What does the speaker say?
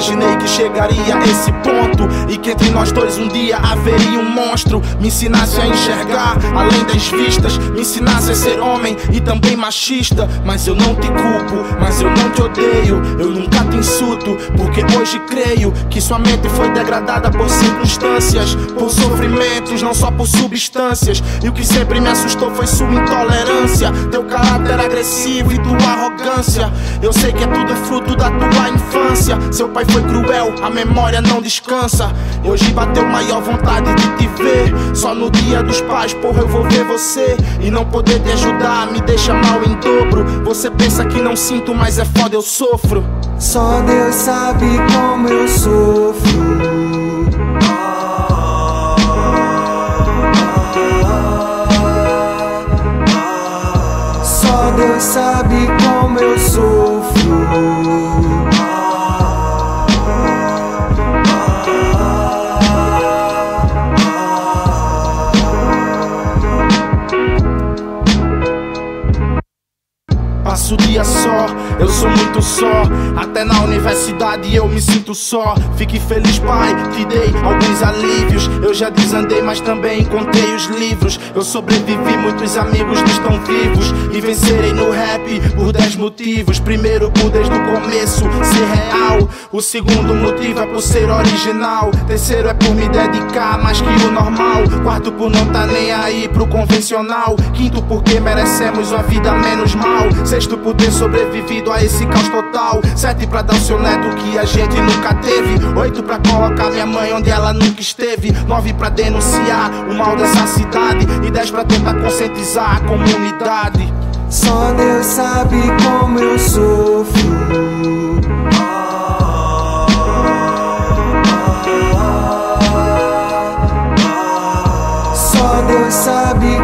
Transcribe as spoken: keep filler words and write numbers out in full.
imaginei que chegaria a esse ponto, e que entre nós dois um dia haveria um monstro. Me ensinasse a enxergar além das vistas, me ensinasse a ser homem e também machista. Mas eu não te culpo, mas eu não te odeio, eu nunca te insulto, porque hoje creio que sua mente foi degradada por circunstâncias, por sofrimentos, não só por substâncias. E o que sempre me assustou foi sua intolerância, teu caráter agressivo e tua arrogância. Eu sei que é tudo fruto da tua infância. Seu pai foi cruel, a memória não descansa. Hoje bateu maior vontade de te ver. Só no dia dos pais, porra, eu vou ver você e não poder te ajudar me deixa mal em dobro. Você pensa que não sinto, mas é foda, eu sofro. Só Deus sabe como eu sofro. Só Deus sabe como eu sofro. Passo o dia só, eu sou muito só. Até na universidade eu me sinto só. Fique feliz, pai, te dei alguns alívios. Eu já desandei, mas também encontrei os livros. Eu sobrevivi, muitos amigos não estão vivos. E vencerei no rap por dez motivos. Primeiro, por desde o começo ser real. O segundo motivo é por ser original. Terceiro é por me dedicar mais que o normal. Quarto, por não tá nem aí pro convencional. Quinto, porque merecemos uma vida menos mal. Sexto, por ter sobrevivido a esse caos total. Sete, pra dar ao seu neto o que a gente nunca teve. Oito, pra colocar minha mãe onde ela nunca esteve. Nove, pra denunciar o mal dessa cidade. E dez, pra tentar conscientizar a comunidade. Só Deus sabe como eu sofro. Só Deus sabe